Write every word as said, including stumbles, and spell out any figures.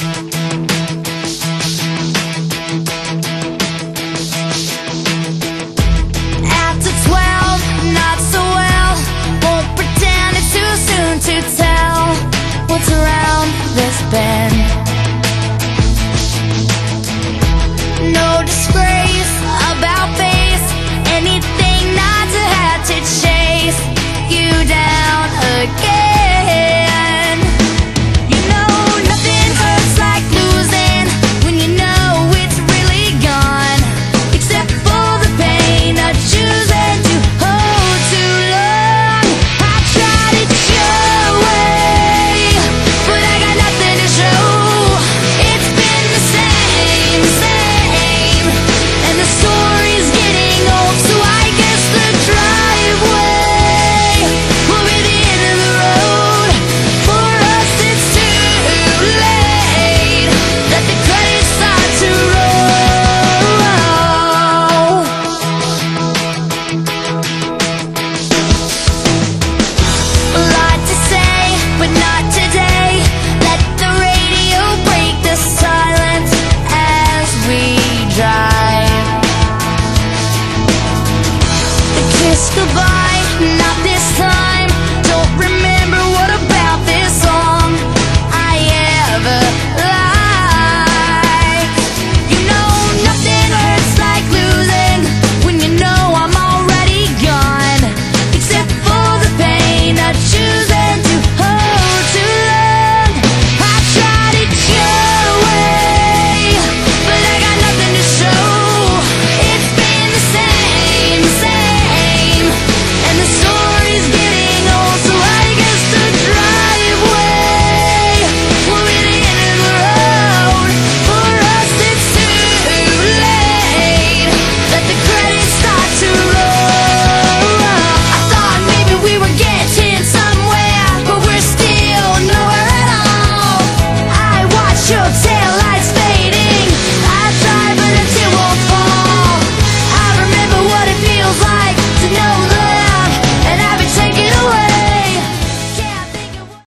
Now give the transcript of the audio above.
After twelve, not so well. Won't pretend it's too soon to tell what's around this bend. No disgrace about face, anything not to have to chase you down again. You know nothing hurts like losing when you know it's really gone, except for the pain of choosing to hold too long. I tried it your way, but I got nothing to show. It's been the same, same, and the story's getting old, so I guess the driveway will be the end of the road. For us it's too late, let the credits start to roll. A lot to say, but not today. Let the radio break the silence as we drive. A kiss goodbye, not this time. Don't remember what about this song I ever